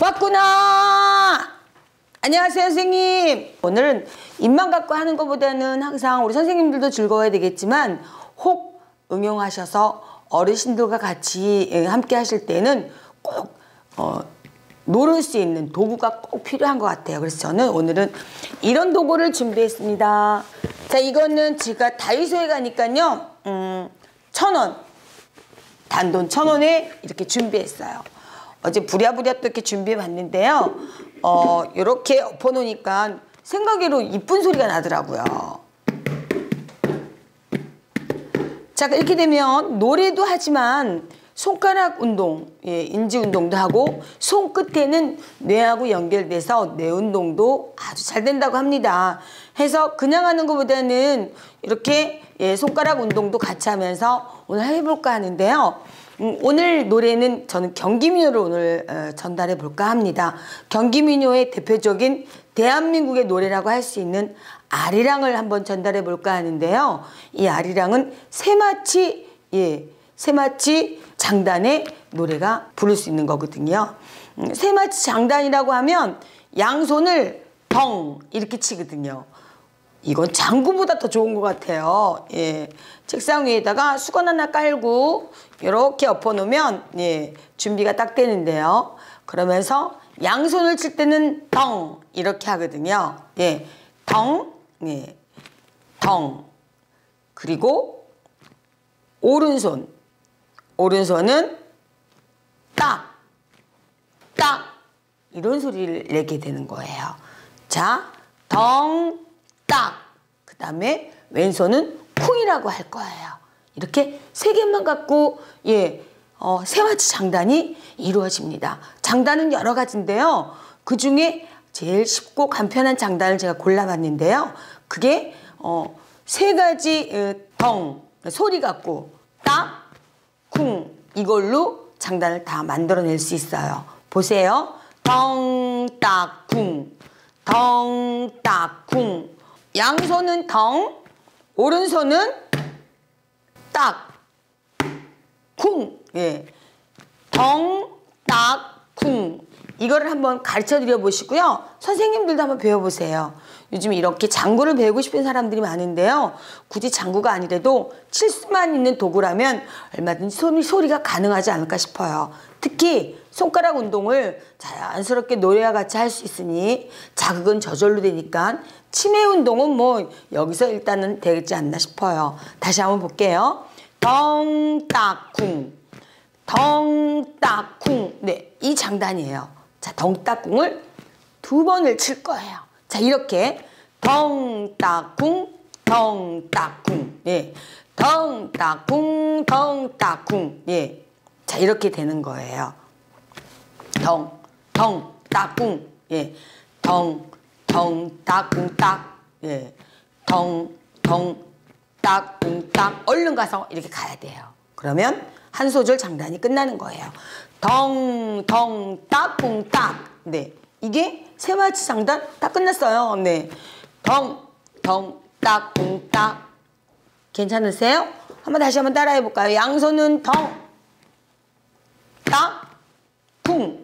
왔구나. 안녕하세요, 선생님. 오늘은 입만 갖고 하는 것보다는 항상 우리 선생님들도 즐거워야 되겠지만 혹 응용하셔서 어르신들과 같이 함께 하실 때는 꼭 노를 수 있는 도구가 꼭 필요한 것 같아요. 그래서 저는 오늘은 이런 도구를 준비했습니다. 자, 이거는 제가 다이소에 가니까요 1,000원, 단돈 1,000원에 이렇게 준비했어요. 어제 부랴부랴 또 이렇게 준비해 봤는데요. 이렇게 엎어놓으니까 생각외로 이쁜 소리가 나더라고요. 자, 이렇게 되면 노래도 하지만 손가락 운동, 인지 운동도 하고 손끝에는 뇌하고 연결돼서 뇌 운동도 아주 잘 된다고 합니다. 해서 그냥 하는 것보다는 이렇게 손가락 운동도 같이 하면서 오늘 해볼까 하는데요. 오늘 노래는 저는 경기민요를 오늘 전달해 볼까 합니다. 경기민요의 대표적인 대한민국의 노래라고 할 수 있는 아리랑을 한번 전달해 볼까 하는데요. 이 아리랑은 새마치 장단의 노래가 부를 수 있는 거거든요. 새마치 장단이라고 하면 양손을 덩 이렇게 치거든요. 이건 장구보다 더 좋은 것 같아요. 책상 위에다가 수건 하나 깔고 이렇게 엎어놓으면 준비가 딱 되는데요. 그러면서 양손을 칠 때는 덩 이렇게 하거든요. 덩, 덩. 그리고 오른손은 딱, 딱 이런 소리를 내게 되는 거예요. 자, 덩, 딱. 그 다음에 왼손은 쿵이라고 할 거예요. 이렇게 세 개만 갖고 새마치 장단이 이루어집니다. 장단은 여러 가지인데요. 그 중에 제일 쉽고 간편한 장단을 제가 골라봤는데요. 그게 세 가지 덩 소리 갖고 딱, 쿵 이걸로 장단을 다 만들어낼 수 있어요. 보세요. 덩, 딱, 쿵, 덩, 딱, 쿵. 양손은 덩, 오른손은 딱, 쿵. 덩, 딱, 쿵. 이거를 한번 가르쳐 드려 보시고요. 선생님들도 한번 배워보세요. 요즘 이렇게 장구를 배우고 싶은 사람들이 많은데요. 굳이 장구가 아니라도 칠 수만 있는 도구라면 얼마든지 소리가 가능하지 않을까 싶어요. 특히 손가락 운동을 자연스럽게 노래와 같이 할 수 있으니 자극은 저절로 되니까 치매 운동은 뭐 여기서 일단은 되지 않나 싶어요. 다시 한번 볼게요. 덩, 딱, 쿵. 덩, 딱, 쿵. 이 장단이에요. 자, 덩, 딱, 쿵을 2번을 칠 거예요. 자, 이렇게 덩, 딱, 쿵, 덩, 딱, 쿵. 덩, 딱, 쿵, 덩, 딱, 쿵. 자, 이렇게 되는 거예요. 덩, 덩, 딱, 쿵. 덩, 덩, 딱, 쿵, 딱. 덩, 덩, 딱, 쿵, 딱. 얼른 가서 이렇게 가야 돼요. 그러면 한 소절 장단이 끝나는 거예요. 덩, 덩, 딱, 쿵, 딱. 이게 새마치 장단 다 끝났어요. 덩, 덩, 딱, 쿵, 딱. 괜찮으세요? 다시 한번 따라해 볼까요? 양손은 덩, 딱, 쿵.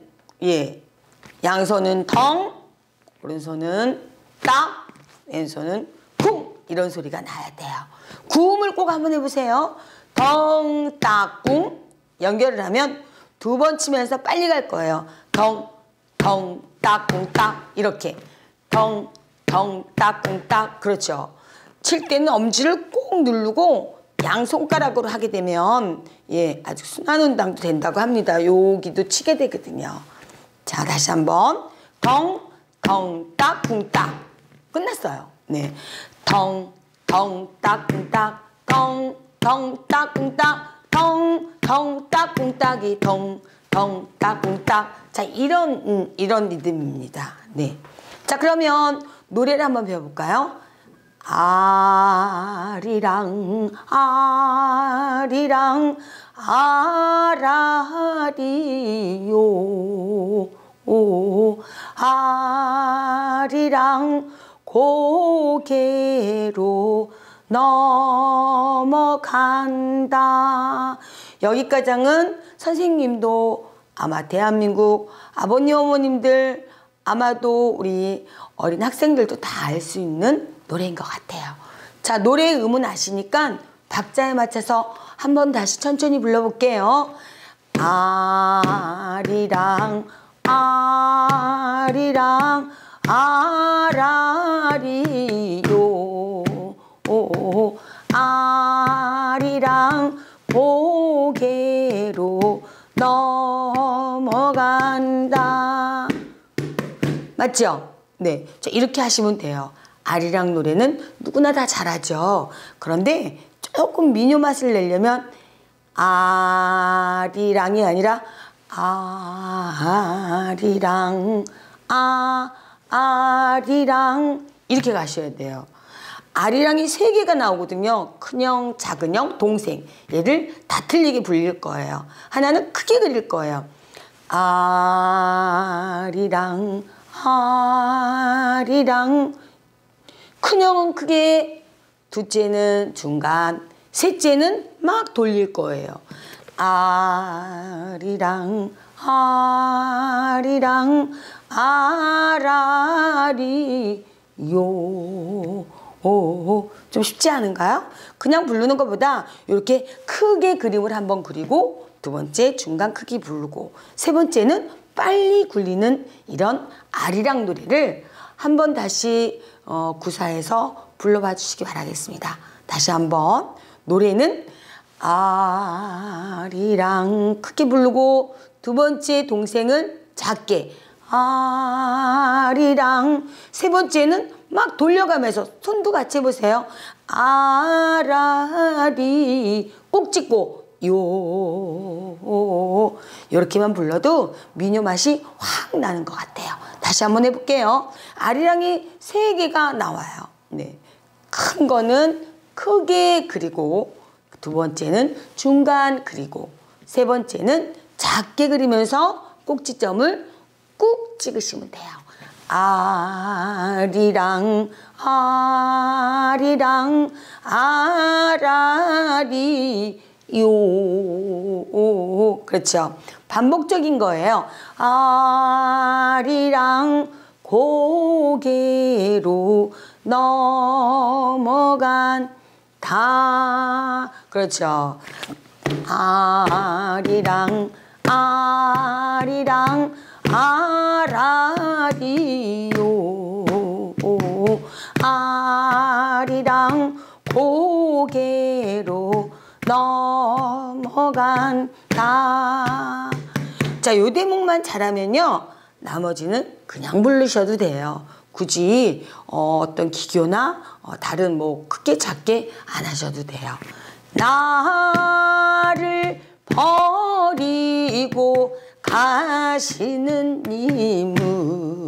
양손은 덩, 오른손은 딱, 왼손은 쿵. 이런 소리가 나야 돼요. 구음을 꼭 한번 해보세요. 덩, 딱, 쿵. 연결을 하면 2번 치면서 빨리 갈 거예요. 덩, 덩, 딱, 쿵, 딱. 이렇게. 덩, 덩, 딱, 쿵, 딱. 그렇죠. 칠 때는 엄지를 꼭 누르고 양손가락으로 하게 되면 아주 순환 운동도 된다고 합니다. 여기도 치게 되거든요. 자, 다시 한번. 덩, 덩, 딱, 쿵, 딱. 끝났어요. 덩, 덩, 딱, 쿵, 딱. 덩, 덩, 딱, 쿵, 딱. 덩, 덩, 딱, 쿵, 딱이 덩, 덩, 딱, 쿵, 딱. 자, 이런 리듬입니다. 자, 그러면 노래를 한번 배워볼까요? 아리랑, 아리랑, 아라리요. 아리랑 고개로 넘어간다. 여기까지는 선생님도 아마 대한민국 아버님 어머님들 아마도 우리 어린 학생들도 다 알 수 있는 노래인 것 같아요. 자, 노래의 음은 아시니까 박자에 맞춰서 한번 다시 천천히 불러볼게요. 아리랑 아리랑 아라리요 아리랑 고개로 넘어간다. 맞죠? 네, 자, 이렇게 하시면 돼요. 아리랑 노래는 누구나 다 잘하죠. 그런데 조금 미녀 맛을 내려면 아리랑이 아니라 아리랑 아리랑 이렇게 가셔야 돼요. 아리랑이 3개가 나오거든요. 큰형, 작은형, 동생. 얘를 다 틀리게 불릴 거예요. 하나는 크게 그릴 거예요. 아리랑 아리랑. 큰형은 크게, 둘째는 중간, 셋째는 막 돌릴 거예요. 아리랑 아리랑 아라리요. 좀 쉽지 않은가요? 그냥 부르는 것보다 이렇게 크게 그림을 한번 그리고 두 번째 중간 크게 부르고 세 번째는 빨리 굴리는 이런 아리랑 노래를 한번 다시 구사해서 불러봐 주시기 바라겠습니다. 다시 한번 노래는 아리랑 크게 부르고 두 번째 동생은 작게 아리랑 세 번째는 막 돌려가면서 손도 같이 해보세요. 아라리 꼭 찍고 요 이렇게만 불러도 미녀 맛이 확 나는 것 같아요. 다시 한번 해볼게요. 아리랑이 3개가 나와요. 네, 큰 거는 크게 그리고 두 번째는 중간 그리고 세 번째는 작게 그리면서 꼭지점을 꾹 찍으시면 돼요. 아리랑 아리랑 아라리 요 그렇죠. 반복적인 거예요. 아리랑 고개로 넘어간 다 그렇죠. 아리랑 아리랑 아라리요 아리랑 고개로 넘어간다. 자, 요 대목만 잘하면요 나머지는 그냥 부르셔도 돼요. 굳이 어떤 기교나 다른 뭐 크게 작게 안 하셔도 돼요. 나를 버리고 가시는 님은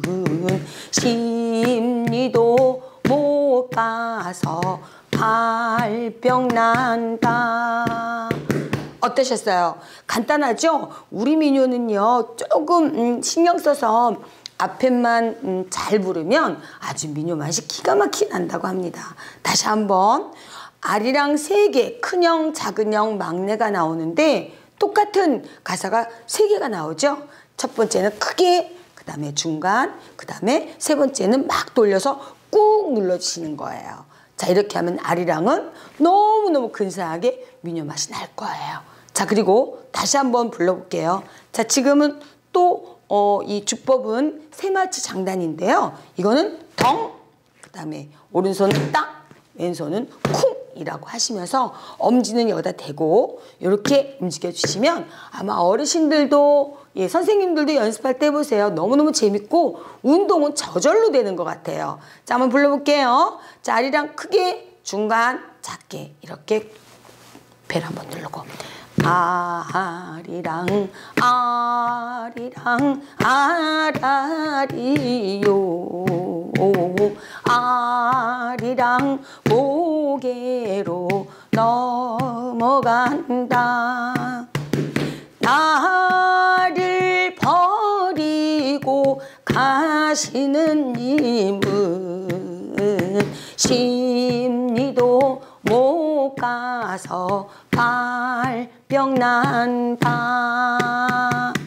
심리도 못 가서 발병 난다. 어떠셨어요? 간단하죠? 우리 민요는요 조금 신경 써서 앞에만 잘 부르면 아주 민요 맛이 기가 막히게 난다고 합니다. 다시 한번 아리랑 3개 큰형, 작은형, 막내가 나오는데 똑같은 가사가 3개가 나오죠. 첫 번째는 크게, 그 다음에 중간, 그 다음에 세 번째는 막 돌려서 꾹 눌러주시는 거예요. 자, 이렇게 하면 아리랑은 너무너무 근사하게 민요 맛이 날 거예요. 자, 그리고 다시 한번 불러볼게요. 자, 지금은 또 이 주법은 세마치 장단인데요. 이거는 덩, 그 다음에 오른손은 딱, 왼손은 쿵이라고 하시면서 엄지는 여기다 대고 이렇게 움직여 주시면 아마 어르신들도 예, 선생님들도 연습할 때 해보세요. 너무너무 재밌고 운동은 저절로 되는 것 같아요. 자, 한번 불러볼게요. 자, 아리랑 크게, 중간, 작게 이렇게 배를 한번 누르고 아리랑 아리랑 아라리요 아리랑 고개로 넘어간다. 나를 버리고 가시는 님은 심리도 못 가서 발병 난다.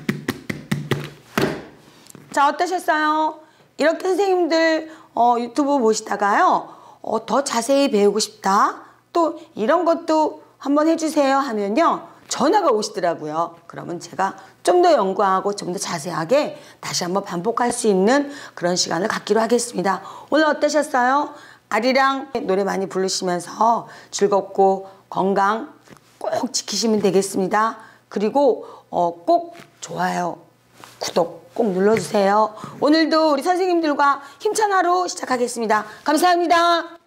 자, 어떠셨어요? 이렇게 선생님들 유튜브 보시다가요. 더 자세히 배우고 싶다. 또 이런 것도 한번 해주세요 하면요. 전화가 오시더라고요. 그러면 제가 좀 더 연구하고 좀 더 자세하게 다시 한번 반복할 수 있는 그런 시간을 갖기로 하겠습니다. 오늘 어떠셨어요? 아리랑 노래 많이 부르시면서 즐겁고 건강 꼭 지키시면 되겠습니다. 그리고 꼭 좋아요, 구독 꼭 눌러주세요. 오늘도 우리 선생님들과 힘찬 하루 시작하겠습니다. 감사합니다.